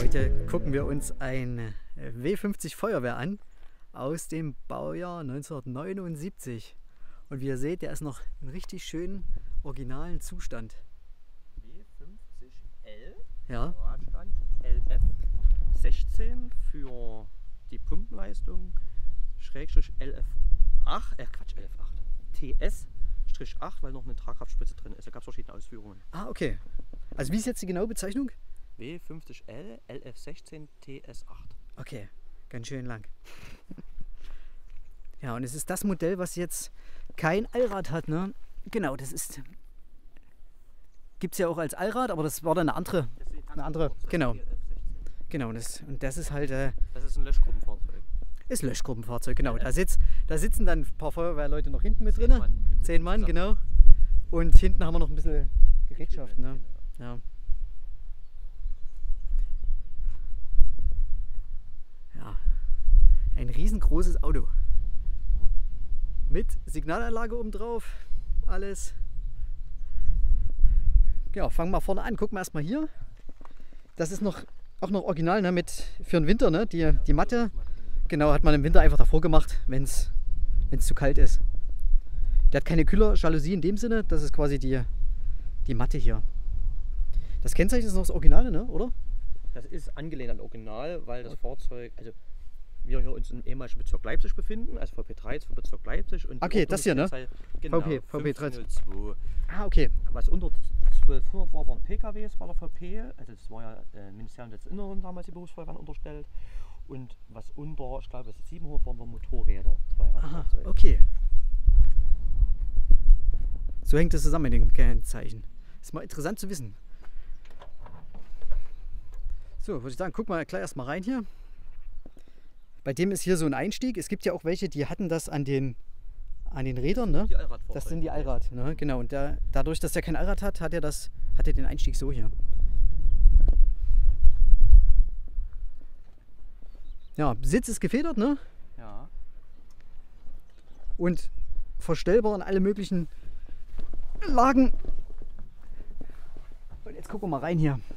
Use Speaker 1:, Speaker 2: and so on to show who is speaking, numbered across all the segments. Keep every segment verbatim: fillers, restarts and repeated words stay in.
Speaker 1: Heute gucken wir uns ein W fünfzig Feuerwehr an aus dem Baujahr neunzehnhundertneunundsiebzig. Und wie ihr seht, der ist noch in richtig schönen, originalen Zustand.
Speaker 2: W fünfzig L,
Speaker 1: Ja.
Speaker 2: Radstand L F sechzehn für die Pumpenleistung, Schrägstrich L F acht, äh Quatsch, L F acht, T S acht, weil noch eine Tragkraftspitze drin ist. Da gab es verschiedene Ausführungen.
Speaker 1: Ah, okay. Also wie ist jetzt die genaue Bezeichnung?
Speaker 2: W fünfzig L, L F sechzehn, T S acht.
Speaker 1: Okay, ganz schön lang. Ja, und es ist das Modell, was jetzt kein Allrad hat, ne? Genau, das ist... Gibt es ja auch als Allrad, aber das war dann eine andere... Eine andere, genau. Genau, das, und das ist halt... Äh,
Speaker 2: Das ist ein Löschgruppenfahrzeug.
Speaker 1: Ist Löschgruppenfahrzeug, genau. Da, sitz, da sitzen dann ein paar Feuerwehrleute noch hinten mit
Speaker 2: Zehn
Speaker 1: drin.
Speaker 2: Mann.
Speaker 1: Zehn Mann, genau. Und hinten haben wir noch ein bisschen Gerätschaft, ne? Ja. Ja. Ein riesengroßes Auto. Mit Signalanlage oben drauf. Alles. Ja, fangen wir vorne an. Gucken wir erstmal hier. Das ist noch auch noch original, ne? Mit für den Winter, ne? Die, die Matte. Genau, hat man im Winter einfach davor gemacht, wenn es zu kalt ist. Der hat keine Kühlerjalousie in dem Sinne, das ist quasi die, die Matte hier. Das Kennzeichen ist noch das Originale, ne? Oder?
Speaker 2: Das ist angelehnt an Original, weil das Fahrzeug, also wir hier uns im ehemaligen Bezirk Leipzig befinden, also V P dreizehn für Bezirk Leipzig. Und
Speaker 1: okay, das hier, ne?
Speaker 2: Genau,
Speaker 1: V P, V P dreizehn.
Speaker 2: fünfhundertzwei.
Speaker 1: Ah, okay.
Speaker 2: Was unter zwölfhundert war, waren P K Ws bei der V P, also das war ja äh, Ministerium des Inneren damals die Berufsfeuerwehren unterstellt. Und was unter, ich glaube, siebenhundert waren wir Motorräder, Zweiradfahrzeuge.
Speaker 1: Aha, okay. So hängt das zusammen mit den Kennzeichen. Ist mal interessant zu wissen. So, würde ich sagen, guck mal gleich erstmal rein hier. Bei dem ist hier so ein Einstieg. Es gibt ja auch welche, die hatten das an den, an den Rädern, ne?
Speaker 2: Die Allradfahrzeuge.
Speaker 1: Das sind die Allrad, ne? Genau. Und der, dadurch, dass er kein Allrad hat, hat er, das, hat er den Einstieg so hier. Ja, Sitz ist gefedert, ne?
Speaker 2: Ja.
Speaker 1: Und verstellbar in alle möglichen Lagen. Und jetzt gucken wir mal rein hier.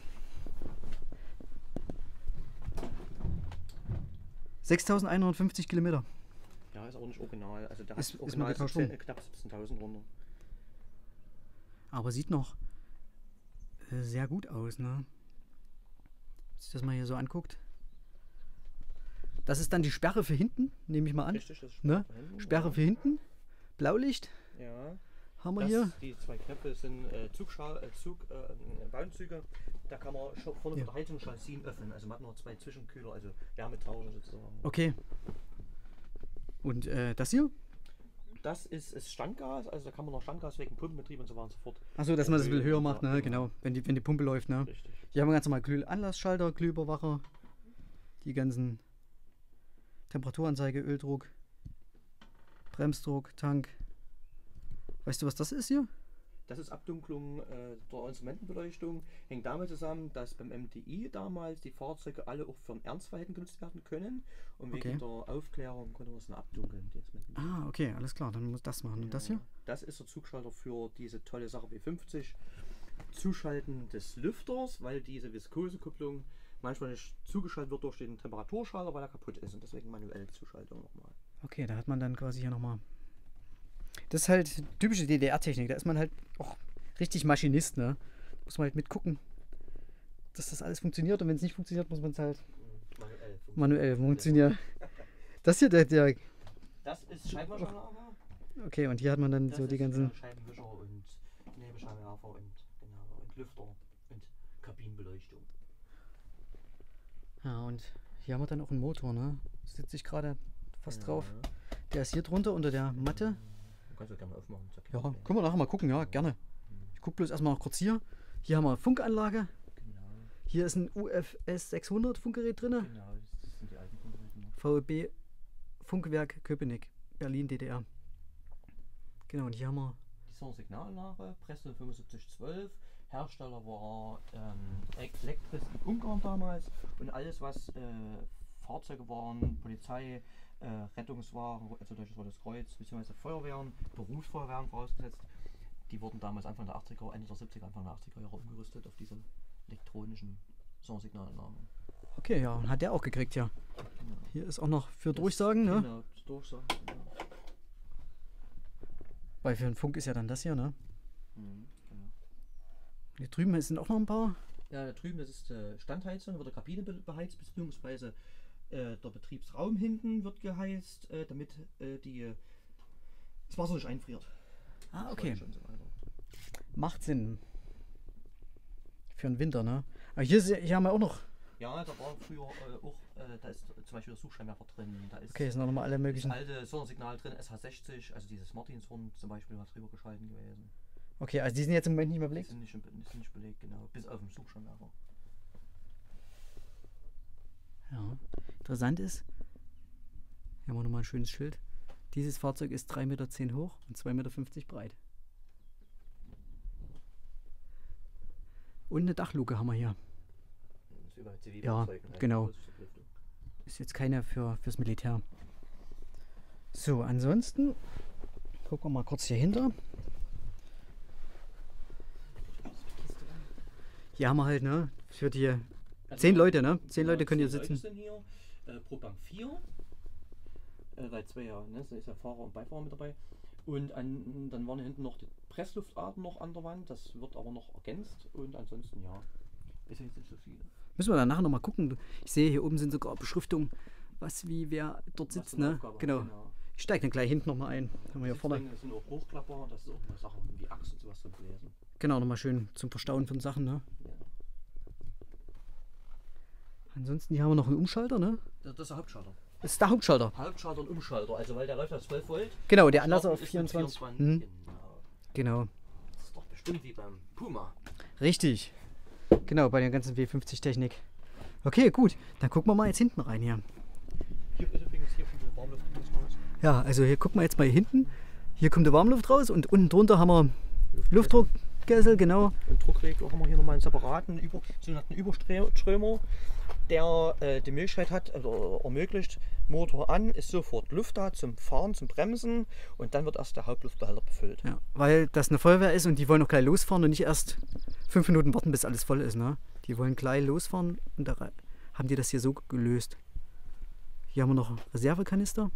Speaker 1: sechstausendeinhundertfünfzig Kilometer.
Speaker 2: Ja, ist auch nicht original. Also der
Speaker 1: Ist-
Speaker 2: hat
Speaker 1: ist mal
Speaker 2: original
Speaker 1: getauscht
Speaker 2: siebzehn,
Speaker 1: rum.
Speaker 2: knapp siebzehntausend runter.
Speaker 1: Aber sieht noch äh, sehr gut aus, ne? Wenn man sich das mal hier so anguckt. Das ist dann die Sperre für hinten, nehme ich mal an.
Speaker 2: Richtig, das ist
Speaker 1: Ne?
Speaker 2: da hinten,
Speaker 1: Sperre
Speaker 2: ja.
Speaker 1: für hinten. Blaulicht
Speaker 2: Ja.
Speaker 1: haben wir
Speaker 2: Das,
Speaker 1: hier.
Speaker 2: Die zwei Knöpfe sind äh, Zugschal, äh, Zug, äh, Bauzüge. Da kann man schon vorne
Speaker 1: Ja.
Speaker 2: von der Heizung Jalousien öffnen. Also man hat noch zwei Zwischenkühler, also Wärmetauscher sozusagen.
Speaker 1: Okay. Und äh, das hier?
Speaker 2: Das ist, ist Standgas, also da kann man noch Standgas wegen Pumpenbetrieb und so weiter und so fort.
Speaker 1: Achso, dass man das ein bisschen
Speaker 2: Höhe,
Speaker 1: höher macht,
Speaker 2: ja,
Speaker 1: ne? Genau. Wenn die, wenn die Pumpe läuft, ne?
Speaker 2: Richtig.
Speaker 1: Hier haben wir ganz normal Glühanlassschalter, Glühüberwacher, die ganzen Temperaturanzeige, Öldruck, Bremsdruck, Tank. Weißt du, was das ist hier?
Speaker 2: Das ist Abdunklung äh, der Instrumentenbeleuchtung. Hängt damit zusammen, dass beim M D I damals die Fahrzeuge alle auch für ein Ernstverhalten genutzt werden können. Und wegen
Speaker 1: Okay.
Speaker 2: der Aufklärung konnte man es dann abdunkeln. Die Instrumente.
Speaker 1: Ah, okay, alles klar, dann muss das machen. Und das hier?
Speaker 2: Das ist der Zugschalter für diese tolle Sache W fünfzig. Zuschalten des Lüfters, weil diese Viskosekupplung manchmal nicht zugeschaltet wird durch den Temperaturschalter, weil er kaputt ist. Und deswegen manuelle Zuschaltung nochmal.
Speaker 1: Okay, da hat man dann quasi hier nochmal. Das ist halt typische D D R-Technik. Da ist man halt auch richtig Maschinist, ne? Muss man halt mitgucken, dass das alles funktioniert. Und wenn es nicht funktioniert, muss man es halt
Speaker 2: Manuell.
Speaker 1: manuell funktionieren. Das hier, der, der.
Speaker 2: Das ist Scheibenwischeralarm.
Speaker 1: Okay, und hier hat man dann
Speaker 2: Das
Speaker 1: so die
Speaker 2: ist,
Speaker 1: ganzen.
Speaker 2: äh, Scheibenwischer und Nebelscheinwerfer und, genau, und Lüfter und Kabinenbeleuchtung.
Speaker 1: Ja, und hier haben wir dann auch einen Motor, ne? Sitze ich gerade fast
Speaker 2: Ja.
Speaker 1: drauf. Der ist hier drunter unter der Matte.
Speaker 2: Du kannst das gerne mal aufmachen. ist kein
Speaker 1: Ja,
Speaker 2: Problem.
Speaker 1: können wir nachher mal gucken, ja, gerne. Ich gucke bloß erstmal noch kurz hier. Hier haben wir Funkanlage.
Speaker 2: Genau,
Speaker 1: Hier ist ein U F S sechshundert Funkgerät drin.
Speaker 2: genau, das sind die alten Funkgeräte noch.
Speaker 1: V E B Funkwerk Köpenick, Berlin, D D R. Genau, und hier haben wir.
Speaker 2: Die Sonder Signalanlage, Preston fünfundsiebzig zwölf. Hersteller war ähm, Elektris in Ungarn damals. Und alles, was äh, Fahrzeuge waren, Polizei, äh, Rettungswagen, also durch das Rotes Kreuz, beziehungsweise Feuerwehren, Berufsfeuerwehren vorausgesetzt, die wurden damals Anfang der achtziger, Ende der siebziger, Anfang der achtziger Jahre umgerüstet auf diese elektronischen Sondersignalanlagen.
Speaker 1: Okay, ja, hat der auch gekriegt, ja.
Speaker 2: Genau.
Speaker 1: Hier ist auch noch für
Speaker 2: Das-
Speaker 1: Durchsagen, ne?
Speaker 2: Genau, das Durchsagen. Genau.
Speaker 1: Weil für den Funk ist ja dann das hier, ne?
Speaker 2: Mhm, genau.
Speaker 1: Hier drüben sind auch noch ein paar.
Speaker 2: Ja, da drüben, das ist äh, Standheizung, da wird der Kabine be beheizt, beziehungsweise äh, der Betriebsraum hinten wird geheizt, äh, damit äh, die, das Wasser nicht einfriert.
Speaker 1: Ah,
Speaker 2: Das
Speaker 1: okay.
Speaker 2: Fleisch und so weiter.
Speaker 1: Macht Sinn. Für den Winter, ne? Aber hier, ist- hier haben wir auch noch.
Speaker 2: Ja, da war früher äh, auch, äh, da ist zum Beispiel der Suchscheinwerfer drin, da ist
Speaker 1: Okay, sind auch noch mal alle
Speaker 2: das
Speaker 1: möglichen.
Speaker 2: alte Sondersignal drin, S H sechzig, also dieses Martinshorn zum Beispiel war drüber geschalten gewesen.
Speaker 1: Okay, also die sind jetzt im Moment nicht mehr
Speaker 2: Die
Speaker 1: belegt.
Speaker 2: sind nicht, im- die sind nicht belegt, genau, bis auf den Suchscheinwerfer.
Speaker 1: Ja. Interessant ist, hier haben wir nochmal ein schönes Schild. Dieses Fahrzeug ist drei Meter zehn hoch und zwei Meter fünfzig breit. Und eine Dachluke haben wir hier.
Speaker 2: Das ist wie bei C W
Speaker 1: Ja,
Speaker 2: Fahrzeugen,
Speaker 1: genau.
Speaker 2: Aussichtsverlüftung.
Speaker 1: Ist jetzt keine für, fürs Militär. So, ansonsten gucken wir mal kurz hier hinter. Hier haben wir halt, ne, für die
Speaker 2: Also
Speaker 1: zehn
Speaker 2: wir-
Speaker 1: Leute, ne? Zehn
Speaker 2: Ja,
Speaker 1: Leute können hier
Speaker 2: zehn Leute
Speaker 1: sitzen.
Speaker 2: sind hier, äh, pro Bank vier. Äh, weil zwei ja, ne? Da ist ja Fahrer und Beifahrer mit dabei. Und an, dann waren hier hinten noch die Pressluftarten noch an der Wand. Das wird aber noch ergänzt. Und ansonsten ja, ist jetzt nicht so viel.
Speaker 1: Müssen wir dann nachher nochmal gucken. Ich sehe, hier oben sind sogar Beschriftungen, was wie wer dort
Speaker 2: Was
Speaker 1: sitzt,
Speaker 2: für eine
Speaker 1: ne?
Speaker 2: Aufgabe hat,
Speaker 1: Genau. Ich steige dann gleich hinten nochmal ein. Haben wir hier vorne.
Speaker 2: Sitzbänke sind auch Hochklapper. Das ist auch mal Sachen wie Achse und sowas zum Lesen.
Speaker 1: Genau, nochmal schön zum Verstauen von Sachen, ne?
Speaker 2: Ja.
Speaker 1: Ansonsten hier haben wir noch einen Umschalter, ne?
Speaker 2: Das, das ist der Hauptschalter.
Speaker 1: Das ist der Hauptschalter.
Speaker 2: Hauptschalter und Umschalter. Also weil der läuft auf zwölf Volt.
Speaker 1: Genau, der Anlasser
Speaker 2: Starten
Speaker 1: auf
Speaker 2: ist mit
Speaker 1: vierundzwanzig.
Speaker 2: vierundzwanzig.
Speaker 1: Hm,
Speaker 2: Genau.
Speaker 1: genau.
Speaker 2: Das ist doch bestimmt wie beim Puma.
Speaker 1: Richtig. Genau, bei der ganzen W fünfzig Technik. Okay, gut. Dann gucken wir mal jetzt hinten rein hier.
Speaker 2: Hier ist übrigens hier kommt die Warmluft raus.
Speaker 1: Ja, also hier gucken wir jetzt mal hier hinten. Hier kommt die Warmluft raus und unten drunter haben wir Luftdruckkessel, genau.
Speaker 2: Und Druckregler haben wir hier nochmal einen separaten Über, sogenannten Überströmer, der äh, die Möglichkeit hat, oder ermöglicht, Motor an, ist sofort Luft da zum Fahren, zum Bremsen und dann wird erst der Hauptluftbehälter befüllt.
Speaker 1: Ja, weil das eine Feuerwehr ist und die wollen noch gleich losfahren und nicht erst fünf Minuten warten, bis alles voll ist. Ne? Die wollen gleich losfahren und da haben die das hier so gelöst. Hier haben wir noch einen Reservekanister.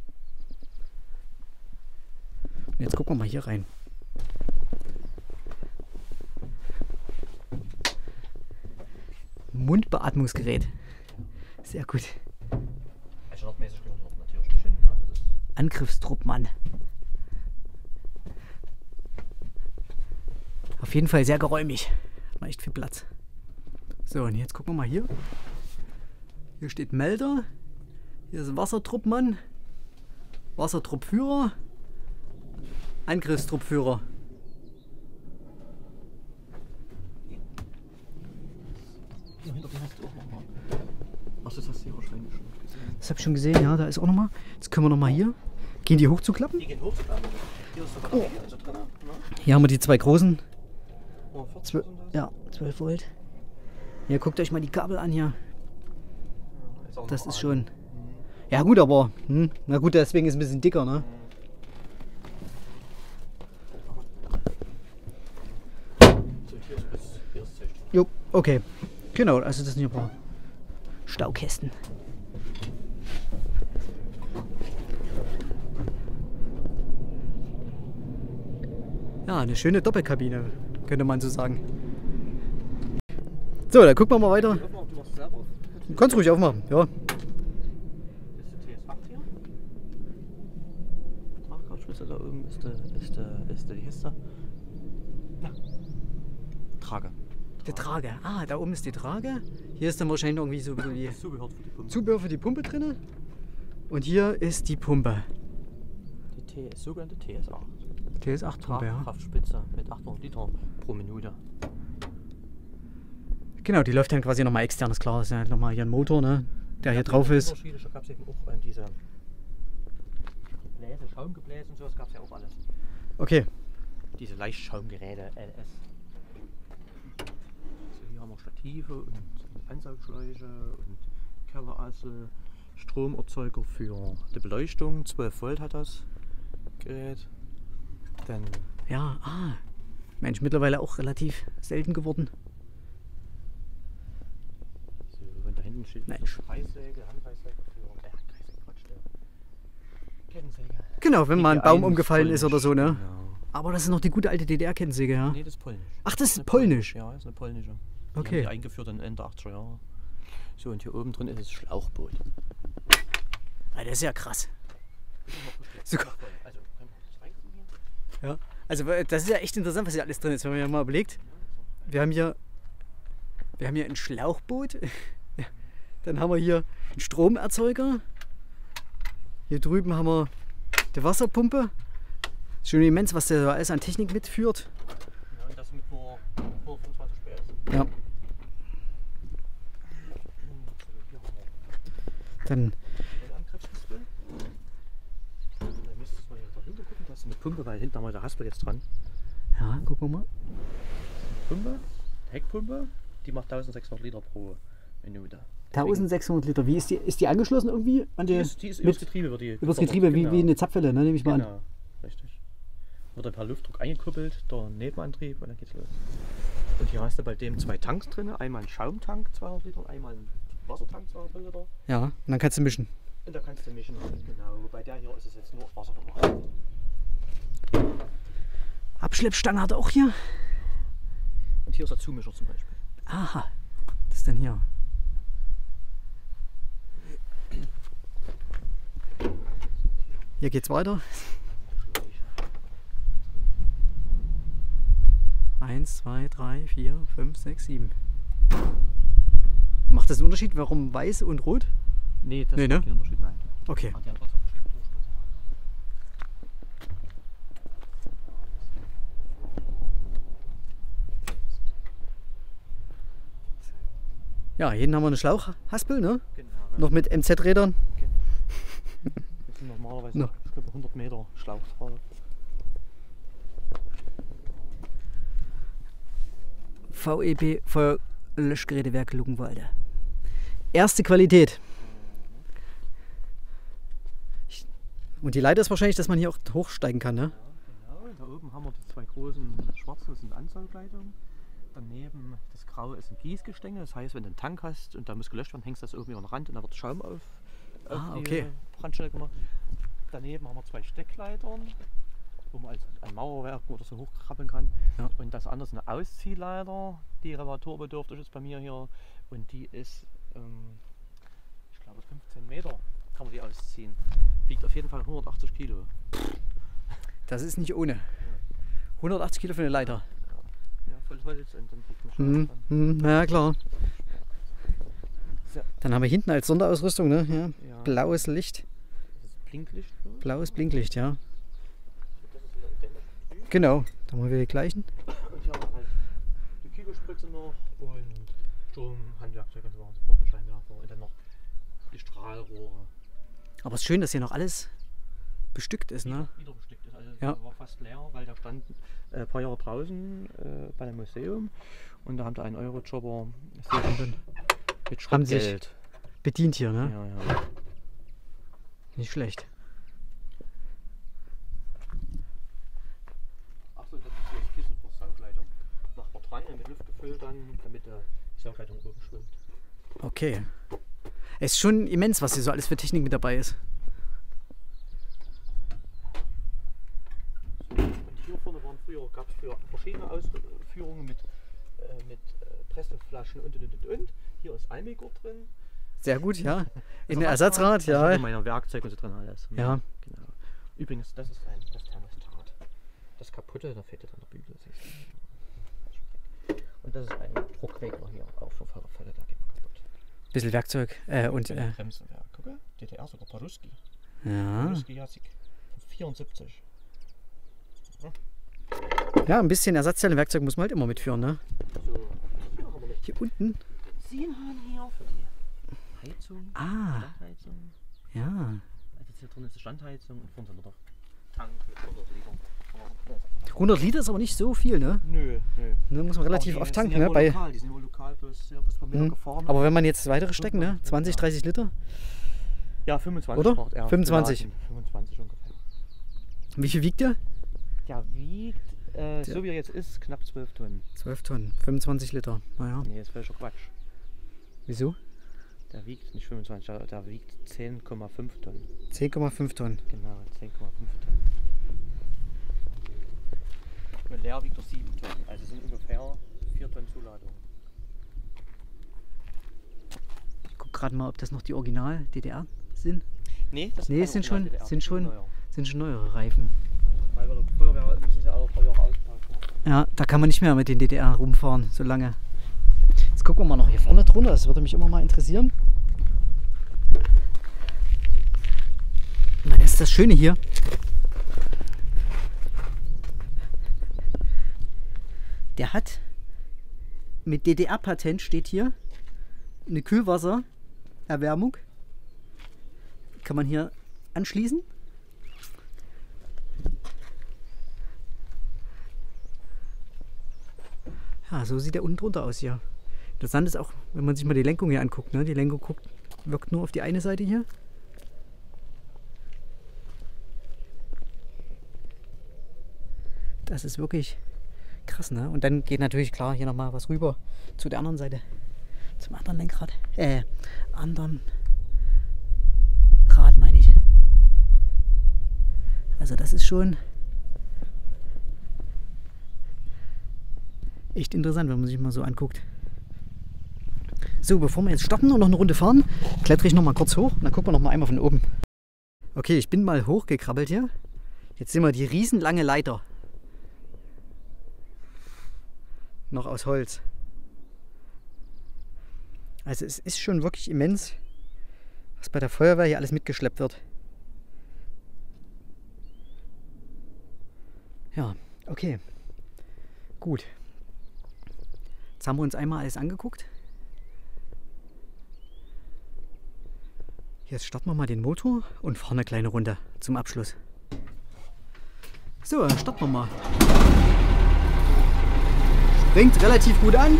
Speaker 1: Und jetzt gucken wir mal hier rein. Mundbeatmungsgerät. Sehr gut.
Speaker 2: Also nordmäßig gehört dort natürlich nicht hin. Ja, das ist
Speaker 1: Angriffstruppmann. Auf jeden Fall sehr geräumig. Hat man echt viel Platz. So, und jetzt gucken wir mal hier. Hier steht Melder. Hier ist ein Wassertruppmann. Wassertruppführer. Angriffstruppführer.
Speaker 2: hier hinter dir hast du auch nochmal. Ach, das hast du ja wahrscheinlich schon gesehen.
Speaker 1: Das habe ich schon gesehen, ja, da ist auch nochmal. Jetzt können wir nochmal hier. Gehen die hochzuklappen?
Speaker 2: Die gehen hoch, hier ist sogar oh. also drin. Ne?
Speaker 1: Hier haben wir die zwei großen.
Speaker 2: Oh, vierzig
Speaker 1: Zwölf,
Speaker 2: sind das.
Speaker 1: ja, zwölf Volt. Hier, guckt euch mal die Kabel an hier.
Speaker 2: Ja, ist auch
Speaker 1: Das
Speaker 2: noch
Speaker 1: ist
Speaker 2: ein.
Speaker 1: schon.
Speaker 2: Mhm.
Speaker 1: Ja gut, aber hm, na gut, deswegen ist es ein bisschen dicker, ne?
Speaker 2: So, hier ist bis hier ist Zelt.
Speaker 1: Jo, okay. Genau, also das sind hier ein paar Staukästen. Ja, eine schöne Doppelkabine, könnte man so sagen. So, dann gucken wir mal weiter.
Speaker 2: Aufmachen, du machst es selber.
Speaker 1: Du kannst ruhig aufmachen, ja.
Speaker 2: Das ist der T S acht hier. Tragkraftspitze, da oben ist der, ist der, ist der, wie heißt der? Na. Trage.
Speaker 1: Die Trage. Ah, da oben ist die Trage. Hier ist dann wahrscheinlich irgendwie so ein bisschen wie
Speaker 2: Das Zubehör für die Pumpe.
Speaker 1: Zubehör für die Pumpe drin. Und hier ist die Pumpe.
Speaker 2: Die T S, sogenannte T S acht.
Speaker 1: T S acht Pumpe, ja.
Speaker 2: Tragkraftspitze mit achthundert Liter pro Minute.
Speaker 1: Genau, die läuft dann quasi nochmal extern, ist klar. Das ist ja nochmal hier ein Motor, ne, der hier drauf ist.
Speaker 2: Unterschiedlich, da gab es eben auch äh, diese Gebläse, Schaumgebläse und sowas gab es ja auch alles.
Speaker 1: Okay.
Speaker 2: Diese Leichtschaumgeräte L S. So, hier haben wir Stative und Ansaugschläuche und Kellerassel, Stromerzeuger für die Beleuchtung. zwölf Volt hat das Gerät. Dann
Speaker 1: Ja, ah. Mensch, mittlerweile auch relativ selten geworden.
Speaker 2: so, und da hinten Hinten steht
Speaker 1: Mensch.
Speaker 2: Kreissäge, Handkreissäge, Führung. Äh, Handkreissäge, Quatsch, der Kettensäge.
Speaker 1: Genau, wenn mal ein
Speaker 2: Die
Speaker 1: Baum
Speaker 2: eins
Speaker 1: umgefallen ist oder so, ne?
Speaker 2: Genau.
Speaker 1: Aber das ist noch die gute alte D D R-Kettensäge, ja?
Speaker 2: Nee, das ist polnisch.
Speaker 1: Ach, das ist
Speaker 2: eine
Speaker 1: polnisch?
Speaker 2: Ja, das ist eine polnische. Die
Speaker 1: Okay.
Speaker 2: haben die eingeführt in Ende achtziger Jahre. So, und hier oben drin ist das Schlauchboot.
Speaker 1: Ah, das ist ja krass. So,
Speaker 2: Also, können wir das reinziehen hier?
Speaker 1: ja. Also das ist ja echt interessant, was hier alles drin ist, wenn man ja mal überlegt. Wir haben hier, wir haben hier ein Schlauchboot, dann haben wir hier einen Stromerzeuger, hier drüben haben wir die Wasserpumpe. Ist schon immens, was der so alles an Technik mitführt.
Speaker 2: Ja, und das mit nur hundertfünfundzwanzig P S.
Speaker 1: Ja. Dann,
Speaker 2: Angriffshaspel. Da müsstest du mal dahinter gucken, da ist eine Pumpe, weil hinten haben wir der Haspel jetzt dran.
Speaker 1: ja, gucken wir mal.
Speaker 2: Pumpe, Heckpumpe, die macht eintausendsechshundert Liter pro Minute.
Speaker 1: eintausendsechshundert Liter. Wie ist die, ist die angeschlossen irgendwie? An
Speaker 2: Die
Speaker 1: die,
Speaker 2: ist, die ist
Speaker 1: mit,
Speaker 2: übers Getriebe. Wird die
Speaker 1: übers
Speaker 2: gefordert.
Speaker 1: Getriebe, wie,
Speaker 2: Genau.
Speaker 1: wie eine Zapfwelle, ne, nehme ich mal an.
Speaker 2: Genau, richtig. Wird dann per Luftdruck eingekuppelt, der Nebenantrieb und dann geht's los. Und hier hast du bei dem zwei Tanks drin, einmal einen Schaumtank zweihundert Liter, einmal einen Wassertank zweihundert Liter.
Speaker 1: Ja, und dann kannst du mischen.
Speaker 2: Und da kannst du mischen, genau. Bei der hier ist es jetzt nur Wasser gemacht.
Speaker 1: Abschleppstange hat er auch hier.
Speaker 2: Und hier ist der Zumischer zum Beispiel.
Speaker 1: Aha, das ist denn hier. Hier geht's weiter. Eins, zwei, drei, vier, fünf, sechs, sieben. Macht das einen Unterschied, warum weiß und rot?
Speaker 2: Nee, das
Speaker 1: Nee,
Speaker 2: ist
Speaker 1: ne?
Speaker 2: kein Unterschied, nein.
Speaker 1: Okay.
Speaker 2: Ah, die haben trotzdem verschiedene Durchmesser.
Speaker 1: Ja, hier haben wir eine Schlauchhaspel, ne?
Speaker 2: Genau.
Speaker 1: Noch mit M Z-Rädern.
Speaker 2: Genau. Das sind normalerweise
Speaker 1: No.
Speaker 2: ich glaube, hundert Meter Schlauch drauf.
Speaker 1: V E B Feuerlöschgerätewerk Luckenwalde. Erste Qualität. Ich- Und die Leiter ist wahrscheinlich, dass man hier auch hochsteigen kann, ne?
Speaker 2: Ja, genau. Da oben haben wir die zwei großen schwarzen, das sind Ansaugleitungen. Daneben das Graue ist ein Gießgestänge. Das heißt, wenn du einen Tank hast und da muss gelöscht werden, hängst du das irgendwie an den Rand und dann wird Schaum auf, auf
Speaker 1: Ah,
Speaker 2: die
Speaker 1: okay.
Speaker 2: Brandstelle gemacht. Daneben haben wir zwei Steckleitern, wo man als ein Mauerwerk oder so hochkrabbeln kann.
Speaker 1: Ja.
Speaker 2: Und das andere ist eine Ausziehleiter, die reparaturbedürftig ist bei mir hier. Und die ist, ähm, ich glaube, fünfzehn Meter kann man die ausziehen. Wiegt auf jeden Fall hundertachtzig Kilo.
Speaker 1: Das ist nicht ohne. hundertachtzig Kilo für eine Leiter.
Speaker 2: Ja, voll Holz und dann liegt ein Schaum
Speaker 1: Mhm.
Speaker 2: dran.
Speaker 1: Mhm. Na ja, klar.
Speaker 2: So.
Speaker 1: Dann haben wir hinten als Sonderausrüstung, ne? Ja.
Speaker 2: Ja.
Speaker 1: Blaues Licht.
Speaker 2: Das ist Blinklicht. Ne?
Speaker 1: Blaues Blinklicht, ja.
Speaker 2: Das ist wieder identisch.
Speaker 1: Genau. Da haben wir die gleichen.
Speaker 2: Und hier haben wir halt die Kügelspritze noch und Strom, Handwerkzeug und so weiter, sofort ein Scheinwerfer und dann noch die Strahlrohre.
Speaker 1: Aber es ist schön, dass hier noch alles bestückt ist, ne?
Speaker 2: Wieder, wieder bestückt ist. Also
Speaker 1: Ja.
Speaker 2: der war fast leer, weil der stand äh, ein paar Jahre draußen äh, bei einem Museum und da haben da einen Eurojobber mit
Speaker 1: Haben sich
Speaker 2: Schrottgeld.
Speaker 1: bedient hier, ne?
Speaker 2: Ja, ja.
Speaker 1: Nicht schlecht.
Speaker 2: Achso, das ist das Kissen für Saugleitung. Macht man dran und mit Luft gefüllt dann, damit der die Saugleitung oben schwimmt.
Speaker 1: Okay. Es ist schon immens, was hier so alles für Technik mit dabei ist.
Speaker 2: Und hier vorne waren früher, gab es früher verschiedene Ausführungen mit, äh, mit äh, Pressluftflaschen und und und und. Hier ist Almigurt drin.
Speaker 1: Sehr gut, ja. In
Speaker 2: Also
Speaker 1: der Ersatzrad,
Speaker 2: Da
Speaker 1: ja.
Speaker 2: haben meine Werkzeuge und so drin alles.
Speaker 1: Ja.
Speaker 2: Genau. Übrigens, das ist ein das Thermostat. Das kaputte, da fehlt jetzt an der Bügel. siehst du. Und das ist ein Druckregler hier, auch für Fälle, da geht man kaputt.
Speaker 1: Bisschen Werkzeug. Äh, und,
Speaker 2: Ein
Speaker 1: äh,
Speaker 2: Bremsenwerk. Guck mal, D D R sogar Paruski.
Speaker 1: ja.
Speaker 2: Paruski Jasik. vierundsiebzig.
Speaker 1: Ja, ein bisschen Ersatzteile-Werkzeug muss man halt immer mitführen, ne?
Speaker 2: So, hier haben wir noch
Speaker 1: Hier unten.
Speaker 2: Benzinhahn hier für die Heizung.
Speaker 1: Ah,
Speaker 2: Standheizung.
Speaker 1: ja.
Speaker 2: Also jetzt hier drin ist die Standheizung und vorne noch Tank mit hundert Litern.
Speaker 1: hundert Liter ist aber nicht so viel, ne?
Speaker 2: Nö, nö.
Speaker 1: Ne, muss man relativ
Speaker 2: Aber die
Speaker 1: oft
Speaker 2: sind
Speaker 1: tanken,
Speaker 2: ja
Speaker 1: ne?
Speaker 2: nur
Speaker 1: Bei,
Speaker 2: lokal, die sind nur lokal bloß, ja, bloß per Meter
Speaker 1: Mhm.
Speaker 2: gefahren.
Speaker 1: aber wenn man jetzt weitere stecken, ne? zwanzig, dreißig Liter.
Speaker 2: Ja, fünfundzwanzig
Speaker 1: Oder?
Speaker 2: braucht er.
Speaker 1: fünfundzwanzig.
Speaker 2: Geladen. fünfundzwanzig ungefähr.
Speaker 1: Wie viel wiegt der?
Speaker 2: Der wiegt, äh, so wie er jetzt ist, knapp zwölf Tonnen.
Speaker 1: zwölf Tonnen, fünfundzwanzig Liter. Naja,
Speaker 2: Nee, ist völliger Quatsch.
Speaker 1: wieso?
Speaker 2: Der wiegt nicht fünfundzwanzig, der, der wiegt zehn Komma fünf Tonnen.
Speaker 1: zehn Komma fünf Tonnen.
Speaker 2: Genau, zehn Komma fünf Tonnen. Und leer wiegt er sieben Tonnen, also sind ungefähr vier Tonnen Zuladung.
Speaker 1: Ich guck gerade mal, ob das noch die Original-D D R sind.
Speaker 2: Nee, das
Speaker 1: Nee,
Speaker 2: keine
Speaker 1: sind schon,
Speaker 2: Original-D D R,
Speaker 1: sind schon,
Speaker 2: neuer.
Speaker 1: sind schon neuere Reifen.
Speaker 2: Weil bei der Feuerwehr müssen sie auch Feuer austauschen.
Speaker 1: Ja, da kann man nicht mehr mit den D D R rumfahren, so lange. Jetzt gucken wir mal noch hier vorne drunter, das würde mich immer mal interessieren. Weil das ist das Schöne hier. Der hat mit D D R-Patent steht hier eine Kühlwassererwärmung. Kann man hier anschließen. Ja, so sieht der unten drunter aus hier. Interessant ist auch, wenn man sich mal die Lenkung hier anguckt. Ne? Die Lenkung guckt, wirkt nur auf die eine Seite hier. Das ist wirklich krass, ne? Und dann geht natürlich klar hier nochmal was rüber zu der anderen Seite. Zum anderen Lenkrad. Äh, anderen Rad meine ich. Also das ist schon echt interessant, wenn man sich mal so anguckt. So, bevor wir jetzt starten und noch eine Runde fahren, klettere ich noch mal kurz hoch und dann gucken wir noch mal einmal von oben. Okay, ich bin mal hochgekrabbelt hier. Jetzt sehen wir die riesenlange Leiter. Noch aus Holz. Also es ist schon wirklich immens, was bei der Feuerwehr hier alles mitgeschleppt wird. Ja, okay. Gut. Jetzt haben wir uns einmal alles angeguckt. Jetzt starten wir mal den Motor und fahren eine kleine Runde zum Abschluss. So, dann starten wir mal. Springt relativ gut an.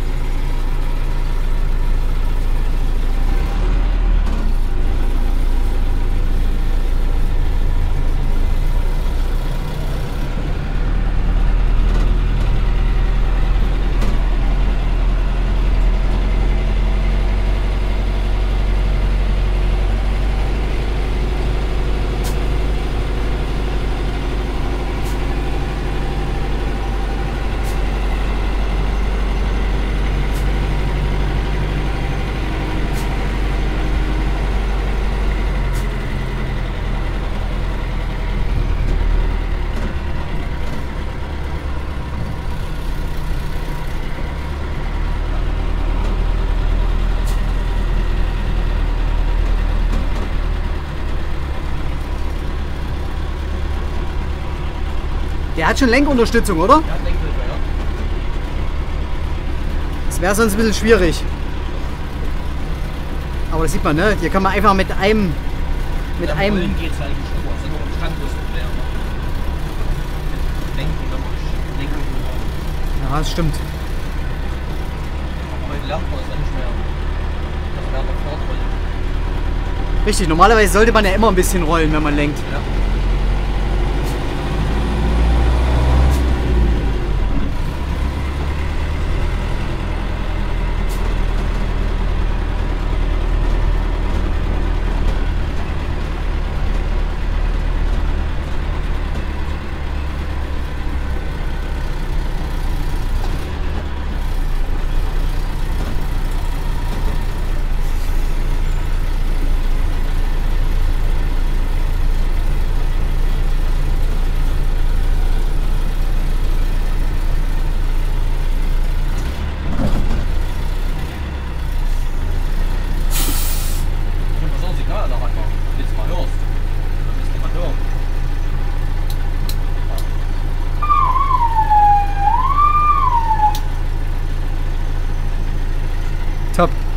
Speaker 1: Der hat schon Lenkunterstützung, oder?
Speaker 2: Ja, Lenkhilfe, ja.
Speaker 1: Das wäre sonst ein bisschen schwierig. Aber das sieht man, ne? Hier kann man einfach mit einem. Mit
Speaker 2: ja,
Speaker 1: einem.
Speaker 2: Rollen geht's eigentlich nur. Das ist nur ein Standlosproblem. Lenken, wenn man lenken will.
Speaker 1: Ja, das stimmt.
Speaker 2: Aber heute lernt man das ja nicht mehr. Das wäre der Fortrollen.
Speaker 1: Richtig, normalerweise sollte man ja immer ein bisschen rollen, wenn man lenkt.
Speaker 2: Ja.
Speaker 1: Top.